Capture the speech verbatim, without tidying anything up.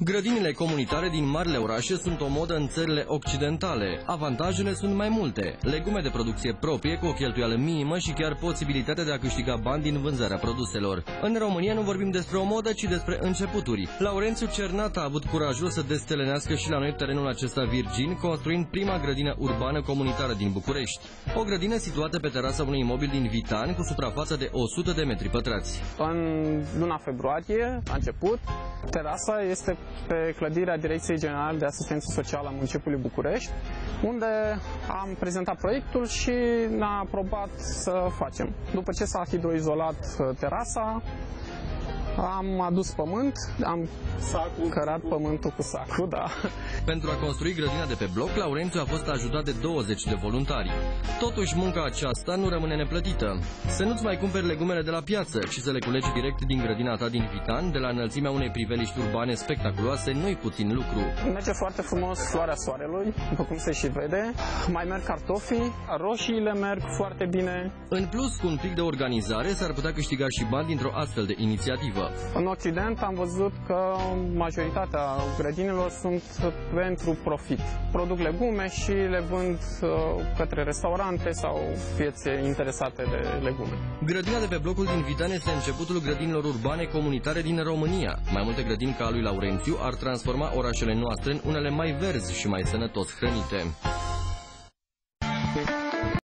Grădinile comunitare din marile orașe sunt o modă în țările occidentale. Avantajele sunt mai multe. Legume de producție proprie cu o cheltuială minimă și chiar posibilitatea de a câștiga bani din vânzarea produselor. În România nu vorbim despre o modă, ci despre începuturi. Laurențiu Cernat a avut curajul să destelenească și la noi terenul acesta virgin, construind prima grădină urbană comunitară din București. O grădină situată pe terasa unui imobil din Vitan cu suprafață de o sută de metri pătrați. În luna februarie a început. Terasa este pe clădirea Direcției Generale de Asistență Socială a Municipiului București, unde am prezentat proiectul și ne-a aprobat să facem. După ce s-a hidroizolat terasa, am adus pământ, am sacul, cărat pământul cu sacul, da. Pentru a construi grădina de pe bloc, Laurențiu a fost ajutat de douăzeci de voluntari. Totuși, munca aceasta nu rămâne neplătită. Să nu-ți mai cumperi legumele de la piață, ci să le culegi direct din grădina ta din Vitan, de la înălțimea unei priveliști urbane spectaculoase, nu-i puțin lucru. Merge foarte frumos floarea soarelui, după cum se și vede. Mai merg cartofii, roșiile merg foarte bine. În plus, cu un pic de organizare, s-ar putea câștiga și bani dintr-o astfel de inițiativă. În Occident am văzut că majoritatea grădinilor sunt pentru profit. Produc legume și le vând către restaurante sau piețe interesate de legume. Grădina de pe blocul din Vitan este începutul grădinilor urbane comunitare din România. Mai multe grădini ca a lui Laurențiu ar transforma orașele noastre în unele mai verzi și mai sănătos hrănite.